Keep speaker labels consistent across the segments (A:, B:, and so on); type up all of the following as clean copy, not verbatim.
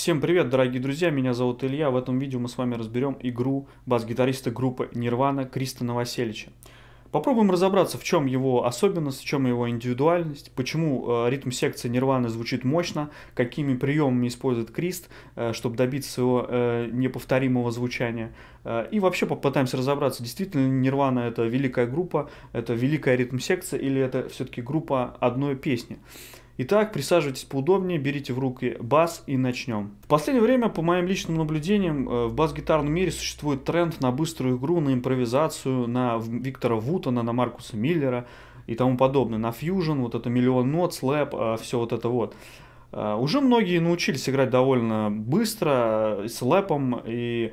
A: Всем привет, дорогие друзья, меня зовут Илья. В этом видео мы с вами разберем игру бас-гитариста группы Nirvana Криста Новоселича. Попробуем разобраться, в чем его особенность, в чем его индивидуальность, почему ритм секции Nirvana звучит мощно, какими приемами использует Крист, чтобы добиться своего неповторимого звучания. И вообще попытаемся разобраться, действительно ли Nirvana это великая группа, это великая ритм-секция или это все-таки группа одной песни. Итак, присаживайтесь поудобнее, берите в руки бас и начнем. В последнее время, по моим личным наблюдениям, в бас-гитарном мире существует тренд на быструю игру, на импровизацию, на Виктора Вутона, на Маркуса Миллера и тому подобное, на фьюжн, вот это миллион нот, слэп, все вот это вот. Уже многие научились играть довольно быстро, с лэпом, и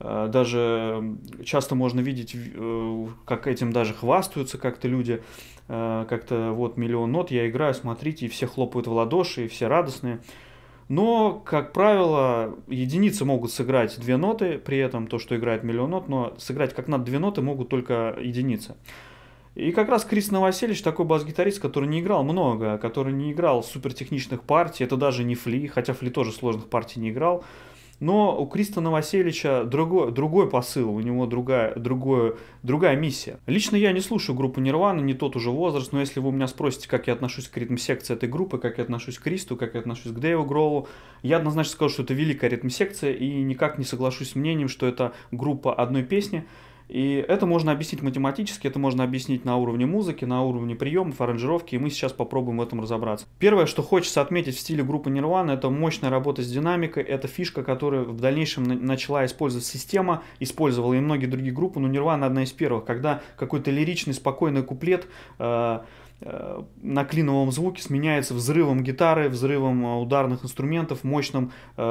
A: даже часто можно видеть, как этим даже хвастаются как-то люди. Как-то вот миллион нот я играю, смотрите, и все хлопают в ладоши, и все радостные. Но, как правило, единицы могут сыграть две ноты, при этом то, что играет миллион нот, но сыграть как надо две ноты могут только единицы. И как раз Крист Новоселич такой бас-гитарист, который не играл много, который не играл супертехничных партий, это даже не Фли, хотя Фли тоже сложных партий не играл. Но у Криста Новоселича другой посыл, у него другая миссия. Лично я не слушаю группу Nirvana, не тот уже возраст, но если вы у меня спросите, как я отношусь к ритм-секции этой группы, как я отношусь к Кристу, как я отношусь к Дэйву Гроулу, я однозначно скажу, что это великая ритм-секция, и никак не соглашусь с мнением, что это группа одной песни. И это можно объяснить математически, это можно объяснить на уровне музыки, на уровне приемов, аранжировки, и мы сейчас попробуем в этом разобраться. Первое, что хочется отметить в стиле группы Nirvana, это мощная работа с динамикой, это фишка, которую в дальнейшем начала использовать система, использовала и многие другие группы, но Nirvana одна из первых, когда какой-то лиричный, спокойный куплет на клиновом звуке сменяется взрывом гитары, взрывом ударных инструментов, мощным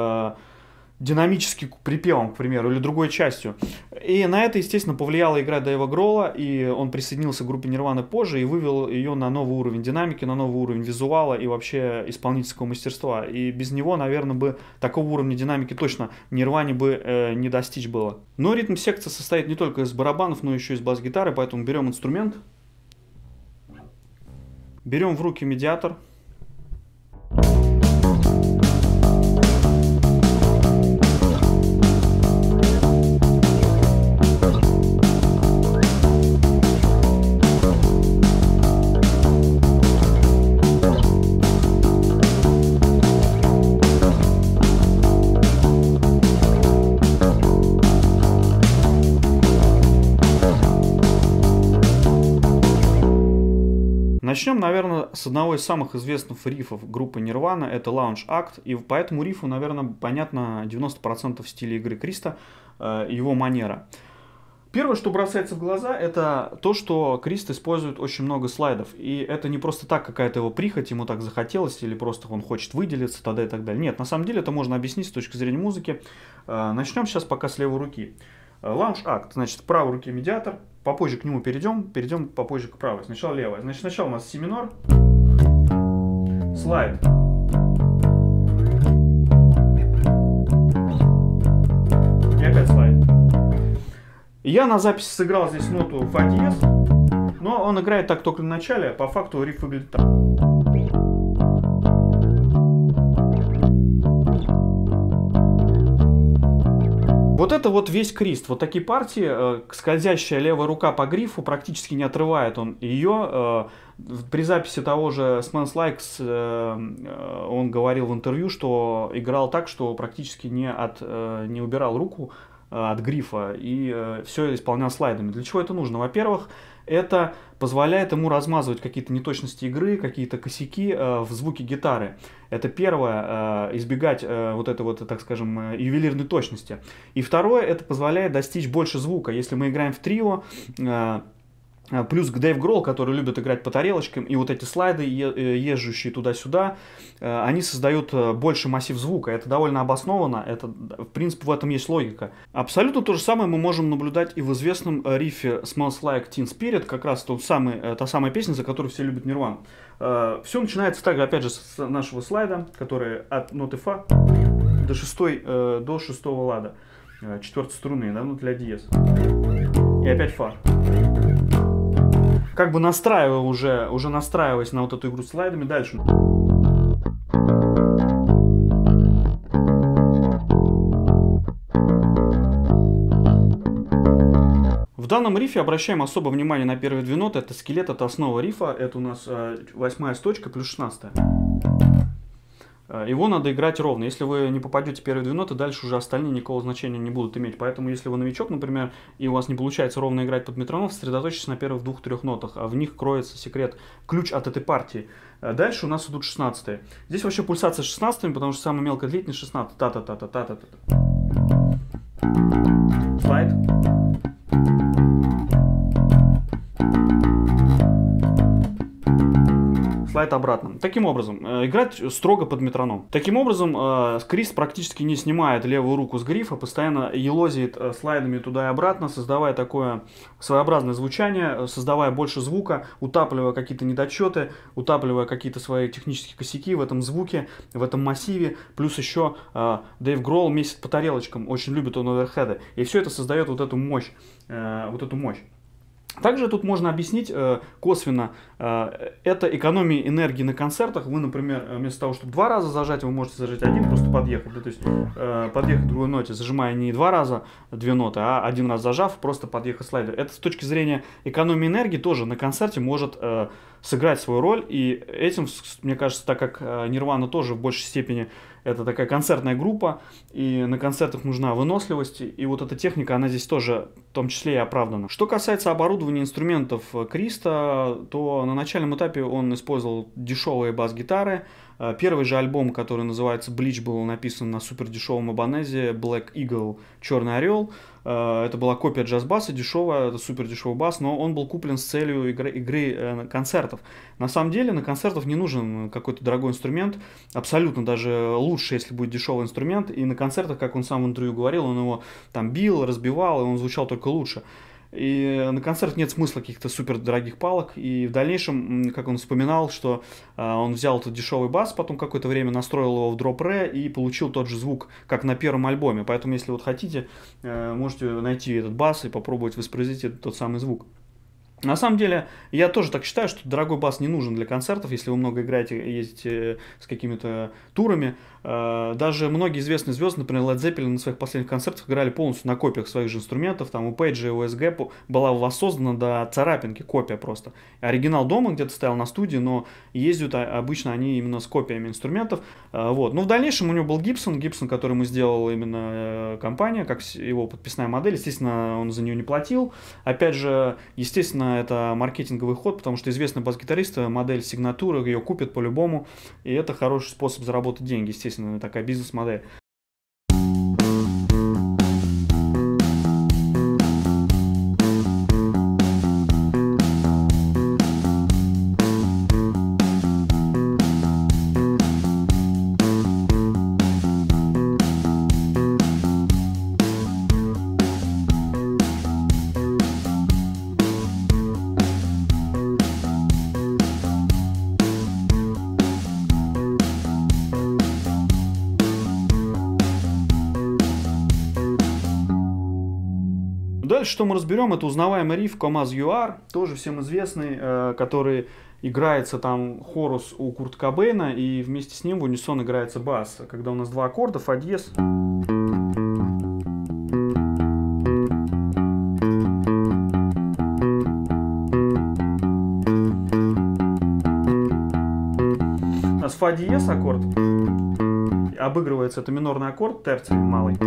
A: динамическим припевом, к примеру, или другой частью. И на это, естественно, повлияла игра Дэйва Гролла, и он присоединился к группе Nirvana позже и вывел ее на новый уровень динамики, на новый уровень визуала и вообще исполнительского мастерства. И без него, наверное, бы такого уровня динамики точно Nirvana бы не достичь было. Но ритм-секция состоит не только из барабанов, но еще и из бас-гитары, поэтому берем инструмент, берем в руки медиатор, Начнем, наверное, с одного из самых известных рифов группы Nirvana, это Launch Act, и по этому рифу, наверное, понятно 90% стиля игры Криста, его манера. Первое, что бросается в глаза, это то, что Крист использует очень много слайдов, и это не просто так какая-то его прихоть, ему так захотелось, или просто он хочет выделиться, тогда и так далее. Нет, на самом деле это можно объяснить с точки зрения музыки. Начнем сейчас пока с левой руки. Launch Act, значит, в правой руке медиатор, попозже к нему перейдем попозже к правой. Сначала левая. Значит, сначала у нас си минор, слайд, и опять слайд. Я на записи сыграл здесь ноту фа диез, но он играет так только в начале, а по факту риф выглядит так. Вот это вот весь Крист. Вот такие партии, скользящая левая рука по грифу, практически не отрывает он ее. При записи того же Smells Like он говорил в интервью, что играл так, что практически не убирал руку от грифа и все исполнял слайдами. Для чего это нужно? Во-первых, это позволяет ему размазывать какие-то неточности игры, какие-то косяки в звуке гитары. Это первое, избегать вот этой вот, так скажем, ювелирной точности. И второе, это позволяет достичь больше звука. Если мы играем в трио, плюс к Дэйв Гролл, который любит играть по тарелочкам, и вот эти слайды, езжущие туда-сюда, они создают больше массив звука. Это довольно обоснованно, это, в принципе, в этом есть логика. Абсолютно то же самое мы можем наблюдать и в известном рифе Smells Like Teen Spirit, как раз та самая песня, за которую все любят Nirvana. Все начинается также, опять же, с нашего слайда, который от ноты фа до шестого лада, четвертой струны, да, ноты ля диез. И опять фа. как бы настраивая уже настраиваясь на вот эту игру слайдами. Дальше. В данном рифе обращаем особое внимание на первые две ноты. Это скелет, это основа рифа. Это у нас 8-я строчка плюс 16-я. Его надо играть ровно. Если вы не попадете в первые две ноты, дальше уже остальные никакого значения не будут иметь. Поэтому, если вы новичок, например, и у вас не получается ровно играть под метроном, сосредоточьтесь на первых 2-3 нотах. А в них кроется секрет, ключ от этой партии. Дальше у нас идут 16-е. Здесь вообще пульсация с 16-ми, потому что самая мелкая длительность 16. Та-та-та-та-та-та-та. Слайд. Слайд обратно. Таким образом, играть строго под метроном. Таким образом, Крист практически не снимает левую руку с грифа, постоянно елозит слайдами туда и обратно, создавая такое своеобразное звучание, создавая больше звука, утапливая какие-то недочеты, утапливая какие-то свои технические косяки в этом звуке, в этом массиве. Плюс еще Дэйв Гролл месит по тарелочкам, очень любит он оверхеды. И все это создает вот эту мощь. Также тут можно объяснить косвенно, это экономия энергии на концертах. Вы, например, вместо того, чтобы 2 раза зажать, вы можете зажать один, просто подъехать. Да, то есть подъехать к другой ноте, зажимая не 2 раза 2 ноты, а 1 раз зажав, просто подъехать слайдер. Это с точки зрения экономии энергии тоже на концерте может сыграть свою роль. И этим, мне кажется, так как Нирвана тоже в большей степени это такая концертная группа, и на концертах нужна выносливость, и вот эта техника, она здесь тоже в том числе и оправдана. Что касается оборудования инструментов Криста, то на начальном этапе он использовал дешевые бас-гитары. Первый же альбом, который называется Bleach, был написан на супер дешевом Абонезе Black Eagle, Черный Орел. Это была копия джаз-баса, дешевая, это супер дешевый бас, но он был куплен с целью игры концертов. На самом деле на концертах не нужен какой-то дорогой инструмент, абсолютно даже лучше, если будет дешевый инструмент. И на концертах, как он сам в интервью говорил, он его там бил, разбивал, и он звучал только лучше. И на концертах нет смысла каких-то супер дорогих палок. И в дальнейшем, как он вспоминал, что он взял этот дешевый бас, потом какое-то время настроил его в дроп-ре и получил тот же звук, как на первом альбоме. Поэтому, если вот хотите, можете найти этот бас и попробовать воспроизвести тот самый звук. На самом деле, я тоже так считаю, что дорогой бас не нужен для концертов, если вы много играете, ездите с какими-то турами. Даже многие известные звезды, например, Led Zeppelin на своих последних концертах играли полностью на копиях своих же инструментов. Там у Пейджа и у СГ была воссоздана до царапинки, копия просто. Оригинал дома где-то стоял на студии, но ездят обычно они именно с копиями инструментов. Вот. Но в дальнейшем у него был Гибсон, который мы сделал именно компания, как его подписная модель. Естественно, он за нее не платил. Опять же, естественно, это маркетинговый ход, потому что известный бас-гитарист, модель сигнатуры, ее купят по-любому, и это хороший способ заработать деньги, естественно, такая бизнес-модель. Дальше, что мы разберем, это узнаваемый риф Come As You Are, тоже всем известный, который играется там хорус у Курта Кобейна, и вместе с ним в унисон играется бас. Когда у нас 2 аккорда, фа диез. У нас фа диез аккорд, обыгрывается, это минорный аккорд, терций малый.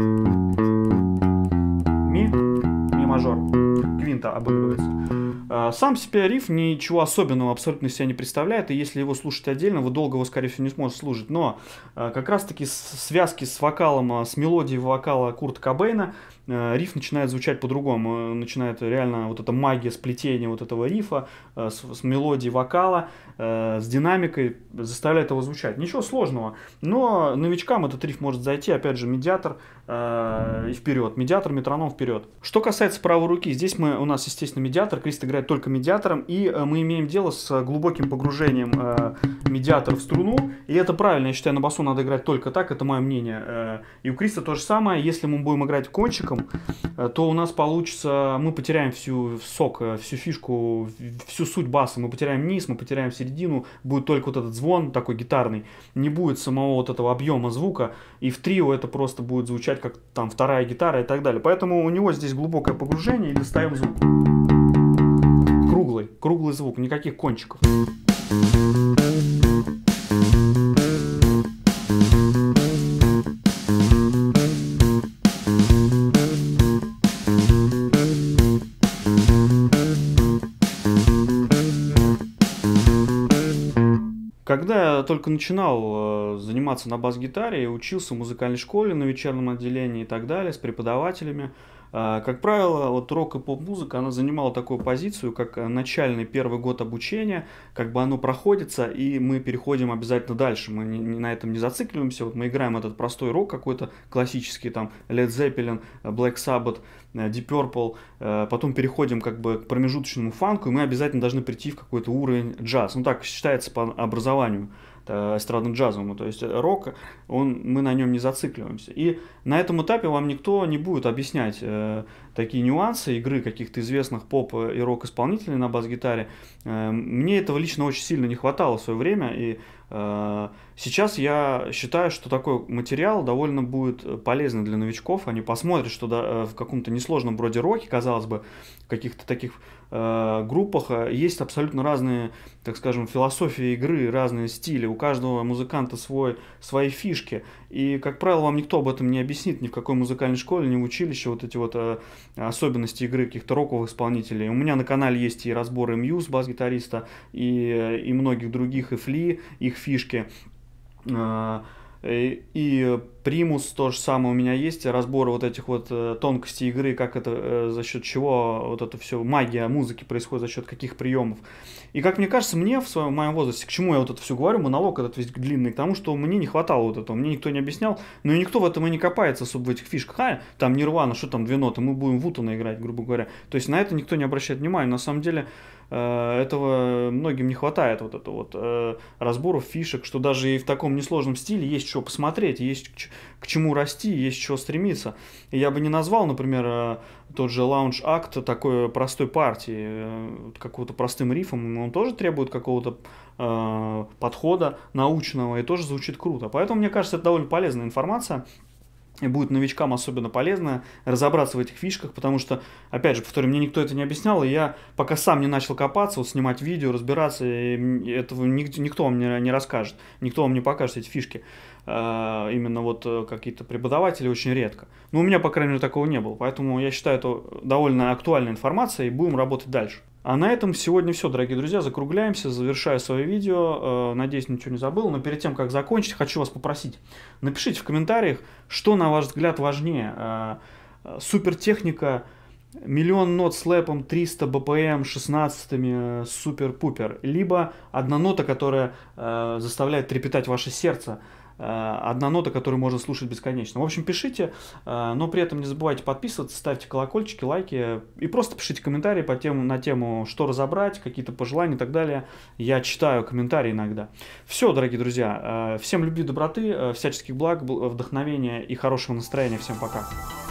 A: Мажор, квинта обыгрывается. Сам себе риф ничего особенного абсолютно из себя не представляет, и если его слушать отдельно, вы долго его, скорее всего, не сможете слушать. Но как раз-таки связки с вокалом, с мелодией вокала Курта Кобейна, риф начинает звучать по-другому. Начинает реально вот эта магия сплетения вот этого рифа с мелодией вокала, с динамикой, заставляет его звучать. Ничего сложного, но новичкам этот риф может зайти, опять же, медиатор и вперед, медиатор, метроном вперед. Что касается правой руки, здесь у нас, естественно, медиатор, Крист играет только медиатором, и мы имеем дело с глубоким погружением медиатора в струну, и это правильно, я считаю, на басу надо играть только так, это мое мнение. И у Криста то же самое, если мы будем играть кончиком, то у нас получится, мы потеряем всю сок, всю фишку, всю суть баса, мы потеряем низ, мы потеряем середину, середину будет только вот этот звон такой гитарный, не будет самого вот этого объема звука, и в трио это просто будет звучать как там вторая гитара и так далее. Поэтому у него здесь глубокое погружение, и достаем звук. Круглый звук, никаких кончиков. Когда я только начинал заниматься на бас-гитаре, я учился в музыкальной школе на вечернем отделении и так далее, с преподавателями. Как правило, вот рок и поп-музыка, она занимала такую позицию, как начальный первый год обучения, как бы оно проходится, и мы переходим обязательно дальше, мы на этом не зацикливаемся, вот мы играем этот простой рок какой-то классический, там, Led Zeppelin, Black Sabbath, Deep Purple, потом переходим как бы к промежуточному фанку, и мы обязательно должны прийти в какой-то уровень джаз, ну так считается по образованию эстрадно-джазовому, то есть рок, мы на нем не зацикливаемся. И на этом этапе вам никто не будет объяснять такие нюансы игры каких-то известных поп и рок-исполнителей на бас-гитаре. Мне этого лично очень сильно не хватало в свое время, и сейчас я считаю, что такой материал довольно будет полезный для новичков. Они посмотрят, что в каком-то несложном вроде роке, казалось бы, в каких-то таких группах есть абсолютно разные, так скажем, философии игры, разные стили. У каждого музыканта свои фишки. И, как правило, вам никто об этом не объяснит ни в какой музыкальной школе, ни в училище, вот эти вот особенности игры каких-то роковых исполнителей. У меня на канале есть и разборы Muse, бас-гитариста, и многих других, и Фли, их фишки. И Примус то же самое у меня есть, разборы вот этих вот тонкостей игры, как это, за счет чего вот это все, магия музыки происходит, за счет каких приемов. И как мне кажется, мне в моем возрасте, к чему я вот это все говорю, монолог этот весь длинный, к тому, что мне не хватало вот этого, мне никто не объяснял, но и никто в этом и не копается особо в этих фишках. Там Нирвана, что там 2 ноты, мы будем Вутона играть, грубо говоря. То есть на это никто не обращает внимания, на самом деле этого многим не хватает, вот это вот разборов, фишек, что даже и в таком несложном стиле есть что посмотреть, есть к чему расти, есть чего стремиться. И я бы не назвал, например, тот же Lounge Act такой простой партией, какого-то простым рифом, он тоже требует какого-то подхода научного и тоже звучит круто. Поэтому, мне кажется, это довольно полезная информация. И будет новичкам особенно полезно разобраться в этих фишках, потому что, опять же, повторю, мне никто это не объяснял, и я пока сам не начал копаться, вот, снимать видео, разбираться, и этого никто вам не расскажет, никто вам не покажет эти фишки. Именно вот какие-то преподаватели очень редко. Но у меня, по крайней мере, такого не было, поэтому я считаю это довольно актуальная информация, и будем работать дальше. А на этом сегодня все, дорогие друзья, закругляемся, завершаю свое видео, надеюсь, ничего не забыл, но перед тем, как закончить, хочу вас попросить, напишите в комментариях, что, на ваш взгляд, важнее, супертехника, миллион нот с лэпом, 300 BPM, 16-ми, супер-пупер, либо одна нота, которая заставляет трепетать ваше сердце, одна нота, которую можно слушать бесконечно. В общем, пишите, но при этом не забывайте подписываться, ставьте колокольчики, лайки и просто пишите комментарии на тему, что разобрать, какие-то пожелания и так далее. Я читаю комментарии иногда. Все, дорогие друзья, всем любви, доброты, всяческих благ, вдохновения и хорошего настроения. Всем пока.